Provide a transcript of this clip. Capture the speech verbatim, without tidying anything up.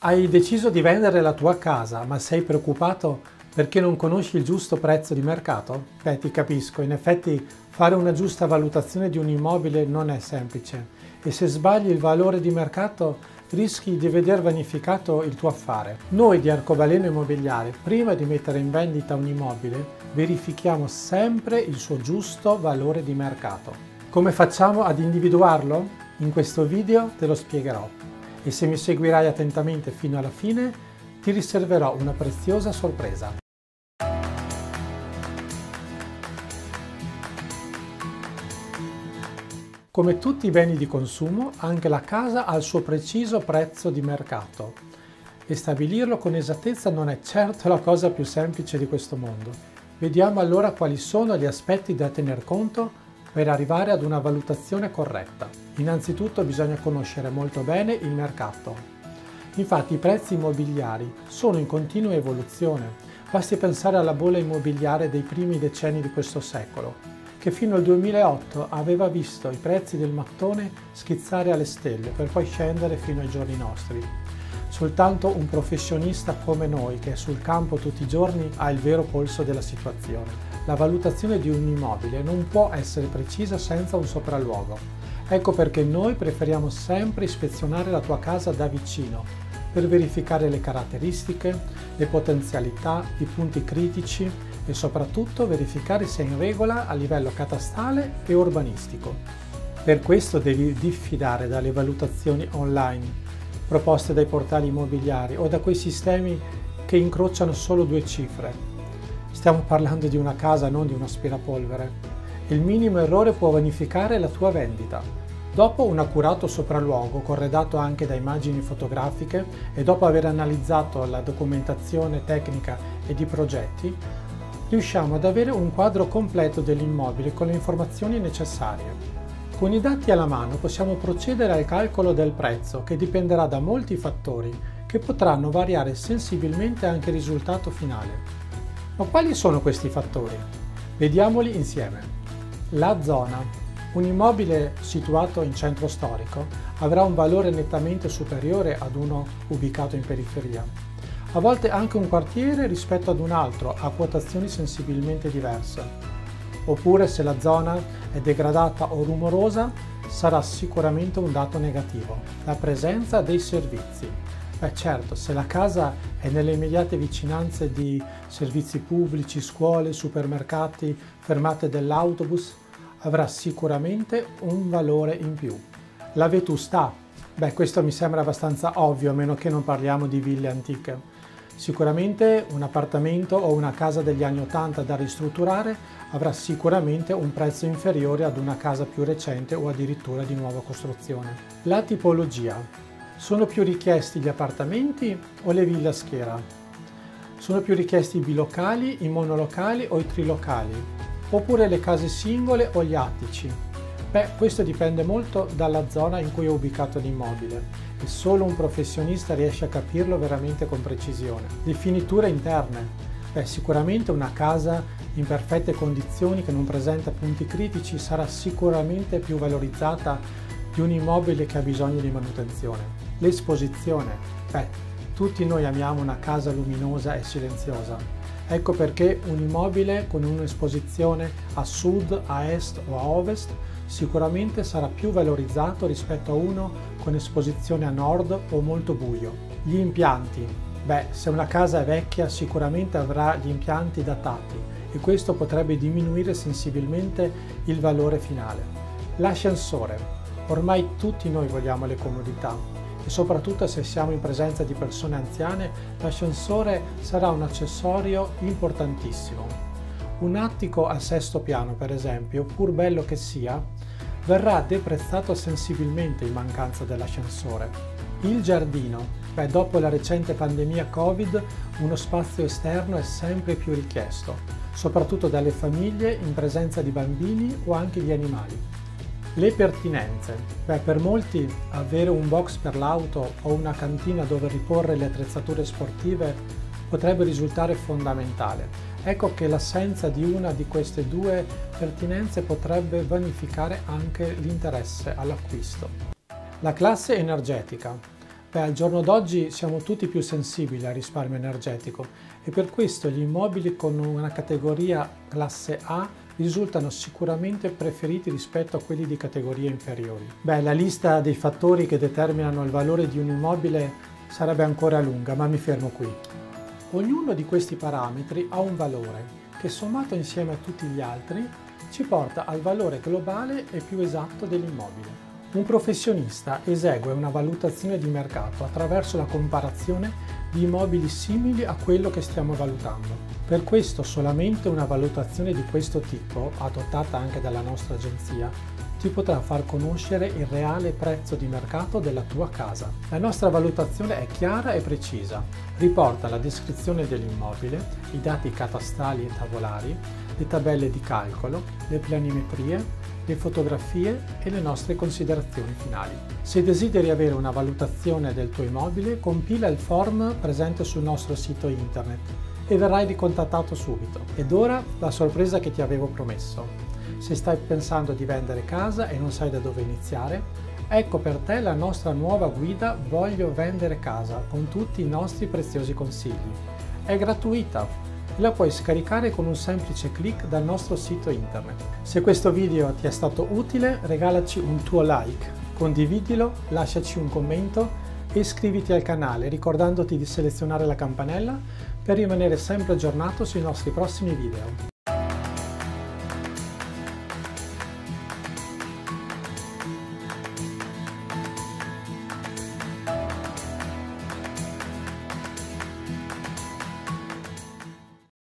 Hai deciso di vendere la tua casa, ma sei preoccupato perché non conosci il giusto prezzo di mercato? Beh, ti capisco, in effetti fare una giusta valutazione di un immobile non è semplice e se sbagli il valore di mercato rischi di veder vanificato il tuo affare. Noi di Arcobaleno Immobiliare, prima di mettere in vendita un immobile, verifichiamo sempre il suo giusto valore di mercato. Come facciamo ad individuarlo? In questo video te lo spiegherò. E se mi seguirai attentamente fino alla fine, ti riserverò una preziosa sorpresa. Come tutti i beni di consumo, anche la casa ha il suo preciso prezzo di mercato e stabilirlo con esattezza non è certo la cosa più semplice di questo mondo. Vediamo allora quali sono gli aspetti da tener conto per arrivare ad una valutazione corretta. Innanzitutto bisogna conoscere molto bene il mercato. Infatti i prezzi immobiliari sono in continua evoluzione. Basti pensare alla bolla immobiliare dei primi decenni di questo secolo, che fino al duemilaotto aveva visto i prezzi del mattone schizzare alle stelle per poi scendere fino ai giorni nostri. Soltanto un professionista come noi, che è sul campo tutti i giorni, ha il vero polso della situazione. La valutazione di un immobile non può essere precisa senza un sopralluogo. Ecco perché noi preferiamo sempre ispezionare la tua casa da vicino per verificare le caratteristiche, le potenzialità, i punti critici e soprattutto verificare se è in regola a livello catastale e urbanistico. Per questo devi diffidare dalle valutazioni online proposte dai portali immobiliari o da quei sistemi che incrociano solo due cifre. Stiamo parlando di una casa, non di un aspirapolvere. Il minimo errore può vanificare la tua vendita. Dopo un accurato sopralluogo, corredato anche da immagini fotografiche e dopo aver analizzato la documentazione tecnica e di progetti, riusciamo ad avere un quadro completo dell'immobile con le informazioni necessarie. Con i dati alla mano possiamo procedere al calcolo del prezzo, che dipenderà da molti fattori che potranno variare sensibilmente anche il risultato finale. Ma quali sono questi fattori? Vediamoli insieme. La zona. Un immobile situato in centro storico avrà un valore nettamente superiore ad uno ubicato in periferia. A volte anche un quartiere rispetto ad un altro ha quotazioni sensibilmente diverse. Oppure se la zona è degradata o rumorosa sarà sicuramente un dato negativo. La presenza dei servizi. Beh certo, se la casa è nelle immediate vicinanze di servizi pubblici, scuole, supermercati, fermate dell'autobus, avrà sicuramente un valore in più. La vetustà. Beh, questo mi sembra abbastanza ovvio, a meno che non parliamo di ville antiche. Sicuramente un appartamento o una casa degli anni ottanta da ristrutturare avrà sicuramente un prezzo inferiore ad una casa più recente o addirittura di nuova costruzione. La tipologia. Sono più richiesti gli appartamenti o le ville a schiera? Sono più richiesti i bilocali, i monolocali o i trilocali? Oppure le case singole o gli attici? Beh, questo dipende molto dalla zona in cui è ubicato l'immobile e solo un professionista riesce a capirlo veramente con precisione. Le finiture interne. Beh, sicuramente una casa in perfette condizioni che non presenta punti critici sarà sicuramente più valorizzata di un immobile che ha bisogno di manutenzione. L'esposizione. Beh, tutti noi amiamo una casa luminosa e silenziosa. Ecco perché un immobile con un'esposizione a sud, a est o a ovest sicuramente sarà più valorizzato rispetto a uno con esposizione a nord o molto buio. Gli impianti. Beh, se una casa è vecchia sicuramente avrà gli impianti datati e questo potrebbe diminuire sensibilmente il valore finale. L'ascensore. Ormai tutti noi vogliamo le comodità e soprattutto se siamo in presenza di persone anziane, l'ascensore sarà un accessorio importantissimo. Un attico al sesto piano, per esempio, pur bello che sia, verrà deprezzato sensibilmente in mancanza dell'ascensore. Il giardino. Beh, dopo la recente pandemia Covid, uno spazio esterno è sempre più richiesto, soprattutto dalle famiglie in presenza di bambini o anche di animali. Le pertinenze. Beh, per molti avere un box per l'auto o una cantina dove riporre le attrezzature sportive potrebbe risultare fondamentale. Ecco che l'assenza di una di queste due pertinenze potrebbe vanificare anche l'interesse all'acquisto. La classe energetica. Beh, al giorno d'oggi siamo tutti più sensibili al risparmio energetico e per questo gli immobili con una categoria classe A risultano sicuramente preferiti rispetto a quelli di categorie inferiori. Beh, la lista dei fattori che determinano il valore di un immobile sarebbe ancora lunga, ma mi fermo qui. Ognuno di questi parametri ha un valore che, sommato insieme a tutti gli altri, ci porta al valore globale e più esatto dell'immobile. Un professionista esegue una valutazione di mercato attraverso la comparazione di immobili simili a quello che stiamo valutando. Per questo solamente una valutazione di questo tipo, adottata anche dalla nostra agenzia, ti potrà far conoscere il reale prezzo di mercato della tua casa. La nostra valutazione è chiara e precisa, riporta la descrizione dell'immobile, i dati catastali e tavolari, le tabelle di calcolo, le planimetrie, le fotografie e le nostre considerazioni finali. Se desideri avere una valutazione del tuo immobile, compila il form presente sul nostro sito internet e verrai ricontattato subito. Ed ora la sorpresa che ti avevo promesso. Se stai pensando di vendere casa e non sai da dove iniziare, ecco per te la nostra nuova guida Voglio vendere casa con tutti i nostri preziosi consigli. È gratuita. La puoi scaricare con un semplice clic dal nostro sito internet. Se questo video ti è stato utile, regalaci un tuo like, condividilo, lasciaci un commento e iscriviti al canale ricordandoti di selezionare la campanella per rimanere sempre aggiornato sui nostri prossimi video.